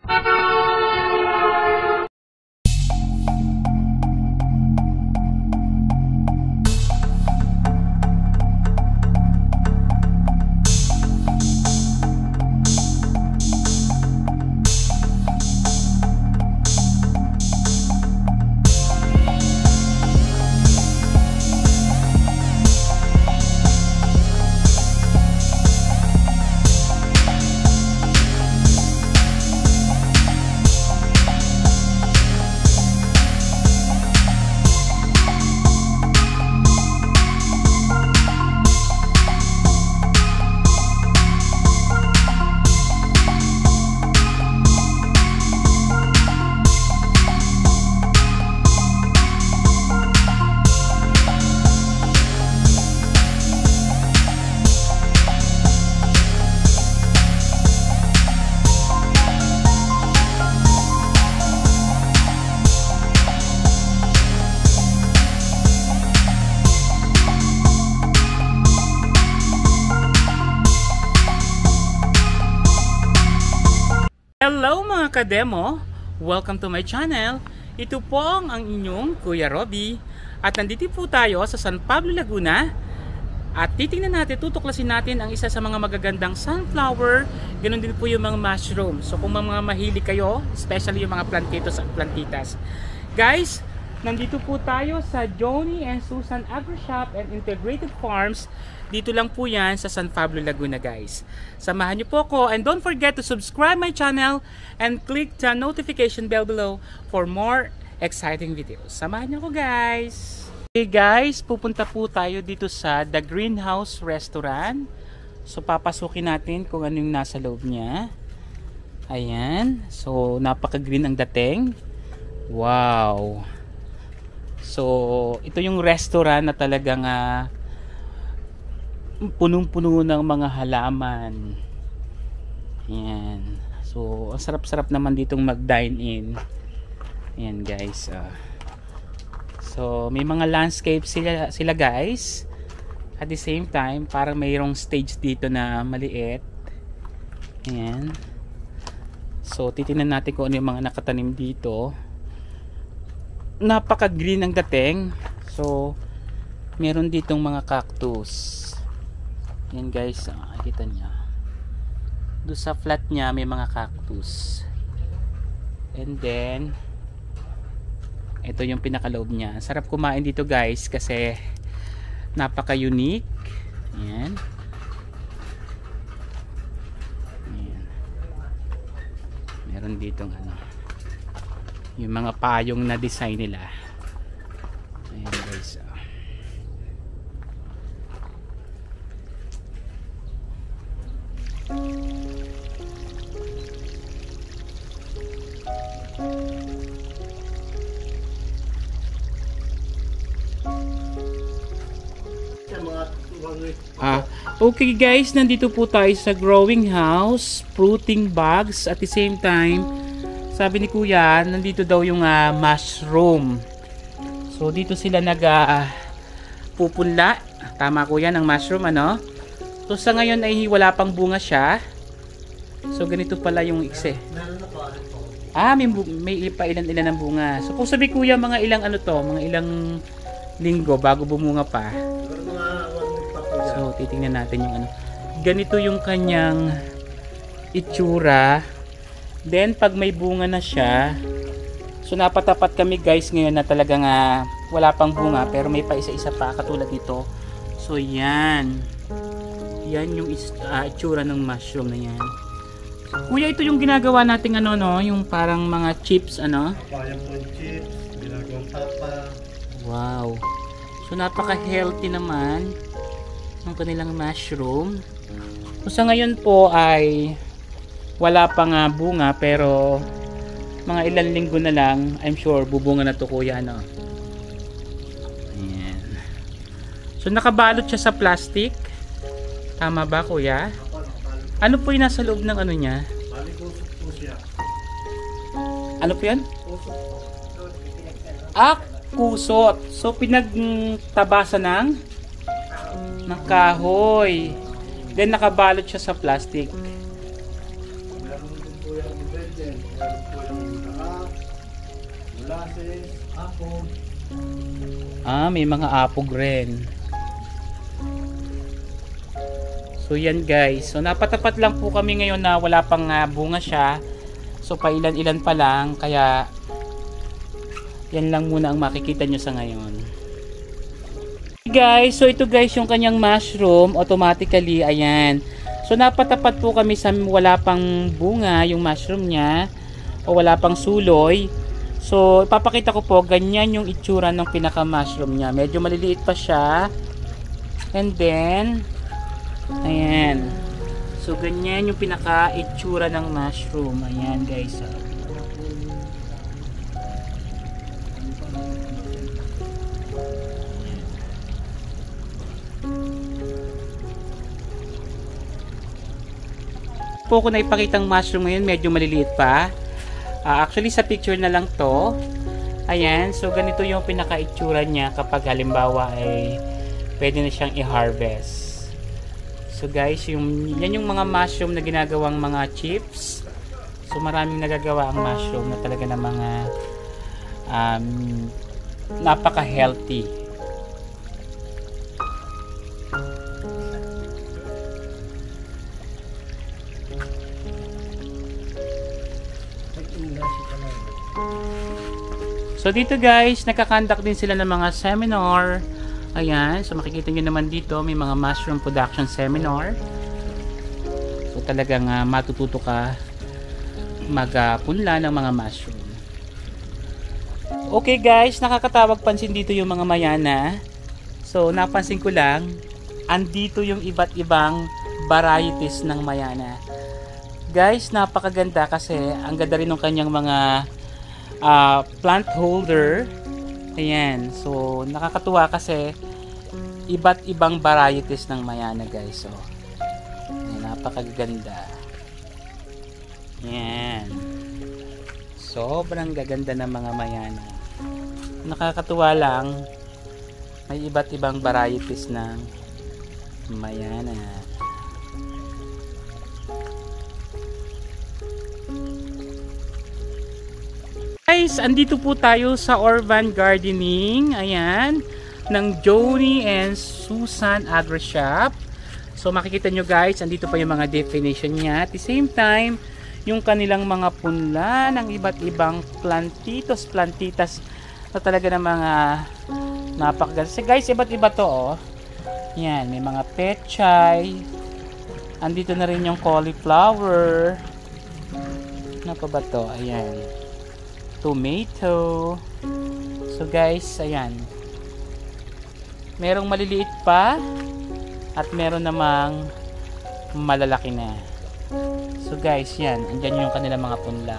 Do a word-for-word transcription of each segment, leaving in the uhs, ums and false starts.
Hello mga kademo! Welcome to my channel. Ito po ang inyong Kuya Robby. At nandito po tayo sa San Pablo, Laguna. At titingnan natin, tutuklasin natin ang isa sa mga magagandang sunflower. Ganon din po yung mga mushroom. So kung mga mahilig kayo, especially yung mga plantitos at plantitas. Guys, nandito po tayo sa Johnny and Susan Agri Shop and Integrated Farms. Dito lang po yan sa San Pablo, Laguna guys. Samahan niyo po ako and don't forget to subscribe my channel and click the notification bell below for more exciting videos. Samahan niyo ako guys. Okay guys, pupunta po tayo dito sa The Greenhouse Restaurant. So papasukin natin kung ano yung nasa loob niya. Ayan. So napaka-green ang dating. Wow. So ito yung restaurant na talagang uh, punong-puno ng mga halaman. Ayan. So, ang sarap-sarap naman ditong mag-dine in. Ayan guys. Uh, so, may mga landscape sila, sila guys. At the same time, parang mayroong stage dito na maliit. Ayan. So, titingnan natin kung ano yung mga nakatanim dito. Napaka-green ang dating. So, meron ditong mga cactus. Yan guys, ah, kita niya. Doon sa flat niya may mga cactus. And then ito yung pinakaloob niya. Sarap kumain dito guys kasi napaka-unique. Yan. Yan. Meron ditong ano, yung mga payong na design nila. Ayan guys. Ah. Ah, okay guys, nandito po tayo sa growing house, fruiting bags. At the same time, sabi ni Kuya, nandito daw yung uh, mushroom. So dito sila nag uh, pupunla. Tama Kuya, ng mushroom ano. So sa ngayon ay wala pang bunga siya. So ganito pala yung ikse. Ah, may, may pa ilan-ilan ng bunga. So kung sabi Kuya, mga ilang ano to, mga ilang linggo bago bumunga pa. So titingnan natin yung ano. Ganito yung kanyang itsura. Then pag may bunga na siya, so napatapat kami guys ngayon na talagang uh, wala pang bunga pero may pa isa-isa pa katulad dito. So yan. Yan yung uh, itsura ng mushroom na yan. Kuya, ito yung ginagawa nating ano no, yung parang mga chips ano. Pineapple chips, ginagawang tapa. Wow. So napaka-healthy naman ng kanilang mushroom. So sa ngayon po ay wala pang uh, bunga pero mga ilang linggo na lang, I'm sure bubunga na to Kuya no. Ayan. So nakabalot siya sa plastic. Tama ba Kuya? Ano po yung nasa loob ng ano niya? Balikusok po siya. Ano po yan? Ah, kusot. So pinagtabasa ng ng kahoy. Then nakabalot siya sa plastic. Meron din po yung ingredient. Meron po yung daka, molasses, apog. Ah, may mga apog rin. So yan guys. So napatapat lang po kami ngayon na wala pang uh, bunga siya. So pailan-ilan pa lang. Kaya yan lang muna ang makikita nyo sa ngayon. Guys, so ito guys yung kanyang mushroom. Automatically, ayan. So napatapat po kami sa wala pang bunga yung mushroom niya. O wala pang suloy. So ipapakita ko po ganyan yung itsura ng pinaka mushroom niya. Medyo maliliit pa siya. And then ayan. So ganyan yung pinaka itsura ng mushroom. Ayan guys. Po ko na ipakitang mushroom ngayon, medyo maliliit pa. Uh, actually sa picture na lang to. Ayan, so ganito yung pinaka itsura niya kapag halimbawa ay pwede na siyang i-harvest. So guys, yung, yan yung mga mushroom na ginagawang mga chips. So maraming nagagawa ang mushroom na talaga na mga um, napaka-healthy. So dito guys, nakakandak din sila ng mga seminar. Ayan, so makikita nyo naman dito, may mga mushroom production seminar. So talagang uh, matututo ka magpunla uh, ng mga mushroom. Okay guys, nakakatawag pansin dito yung mga mayana. So napansin ko lang, andito yung iba't ibang varieties ng mayana. Guys, napakaganda kasi ang ganda rin ng kanyang mga uh, plant holder. Ayan, so nakakatuwa kasi iba't ibang varieties ng mayana guys. So ayan, napakaganda. Ayan, sobrang gaganda ng mga mayana. Nakakatuwa lang, may iba't ibang varieties ng mayana. Guys, andito po tayo sa Urban Gardening, ayan, ng Johnny and Susan Agri Shop. So makikita nyo guys, andito pa yung mga definition niya. At the same time, yung kanilang mga punla ng iba't ibang plantitos, plantitas na talaga ng mga napakaganda. So guys, iba't iba to oh. Yan, may mga pechay. Andito na rin yung cauliflower. Ano pa ba to? Ayan. Tomato. So guys, ayan. Merong maliliit pa at meron namang malalaki na. So guys, yan. Andyan yung kanilang mga punla.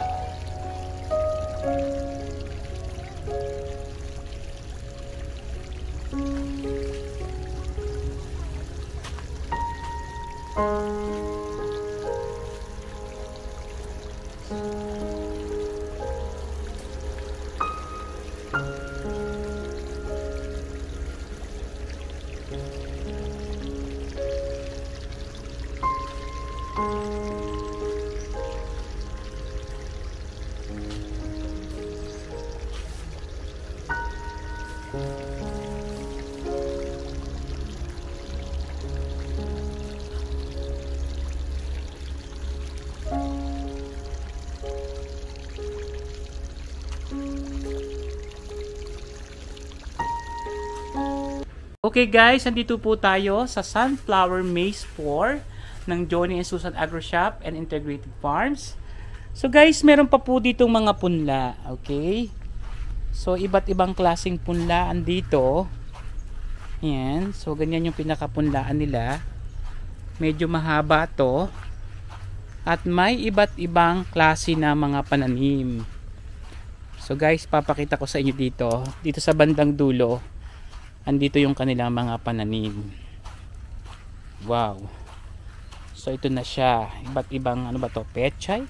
Okay guys, andito po tayo sa Sunflower Maze four ng Johnny and Susan Agri Shop and Integrated Farms. So guys, meron pa po ditong mga punla, okay? So iba't ibang klaseng punlaan dito. Ayan, so ganyan yung pinakapunlaan nila. Medyo mahaba to. At may iba't ibang klase na mga pananim. So guys, papakita ko sa inyo dito. Dito sa bandang dulo, andito yung kanilang mga pananim. Wow. So ito na siya. Iba't ibang ano ba to? Pechay?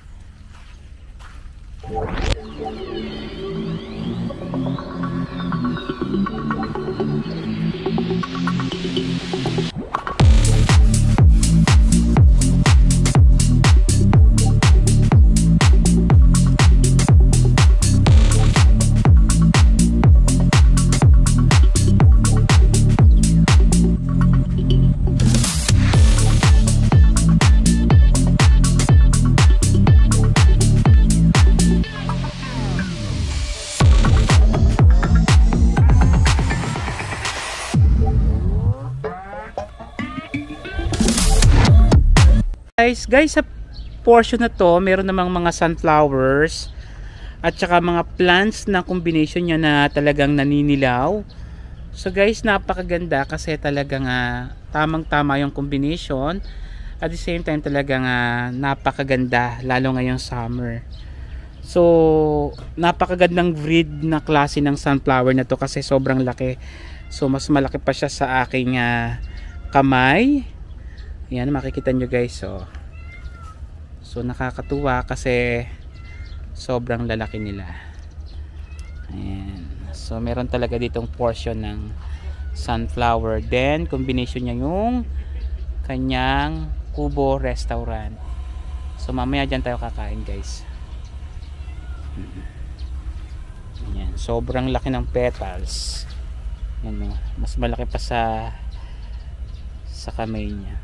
Guys, guys sa portion na to, meron namang mga sunflowers at saka mga plants na combination niya na talagang naninilaw. So guys, napakaganda kasi talagang uh, tamang-tama yung combination. At the same time talagang uh, napakaganda lalo ngayong summer. So napakagandang breed na klase ng sunflower na to kasi sobrang laki. So mas malaki pa siya sa aking uh, kamay. Yan, makikita nyo guys. So, so nakakatuwa kasi sobrang lalaki nila. Ayan. So meron talaga ditong portion ng sunflower. Then combination niya yung kanyang Kubo restaurant. So mamaya dyan tayo kakain guys. Ayan. Sobrang laki ng petals. Ayan, mas malaki pa sa sa kamay niya.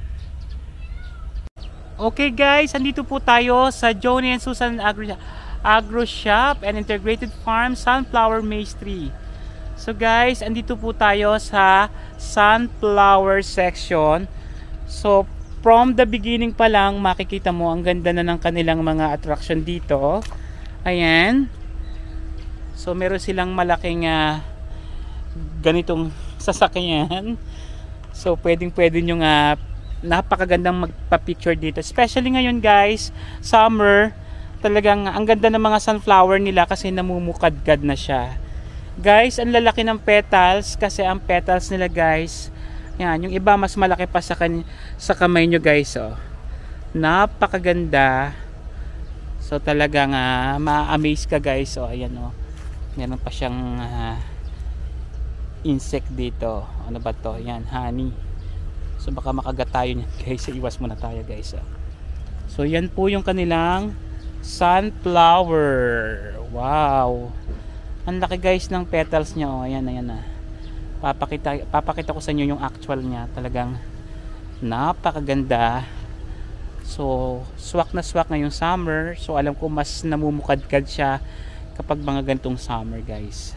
Okay guys, andito po tayo sa Johnny and Susan Agro, Agro Shop and Integrated Farm Sunflower Maize Tree. So guys, andito po tayo sa sunflower section. So from the beginning pa lang makikita mo ang ganda na ng kanilang mga attraction dito. Ayan. So meron silang malaking uh, ganitong sasakyan. So pwedeng pwede nyo nga uh, napakagandang magpa-picture dito, especially ngayon guys, summer. Talagang ang ganda ng mga sunflower nila kasi namumukadkad na siya guys. Ang lalaki ng petals kasi ang petals nila guys, yan, yung iba mas malaki pa sa, kan sa kamay nyo guys. Oh, napakaganda. So talagang uh, ma-amaze ka guys. So ayan, oh, meron pa siyang uh, insect dito. Ano ba to? Yan, honey. So baka makagat tayo niyan guys. Iwas muna tayo guys. So yan po yung kanilang sunflower. Wow. Ang laki guys ng petals niya. Oh, ayan, ayan na. Papakita, papakita ko sa inyo yung actual niya. Talagang napakaganda. So swak na swak ngayong summer. So alam ko mas namumukadkad siya kapag mga gantong summer guys.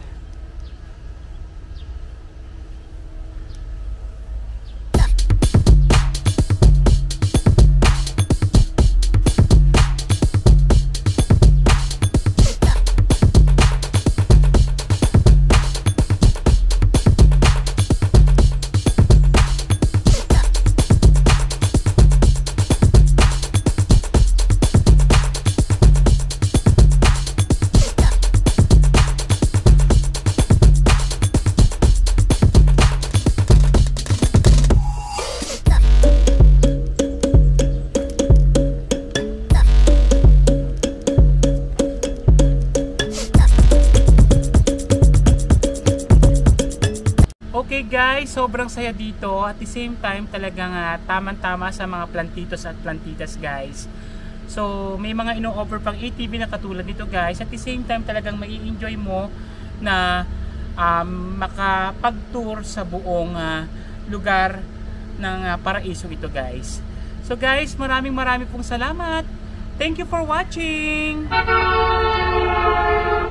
Okay guys, sobrang saya dito. At the same time talagang uh, tamang-tama sa mga plantitos at plantitas guys. So may mga ino-offer pang A T V na katulad dito guys. At the same time talagang mai-enjoy mo na um, makapag-tour sa buong uh, lugar ng uh, paraiso ito guys. So guys, maraming maraming pong salamat. Thank you for watching.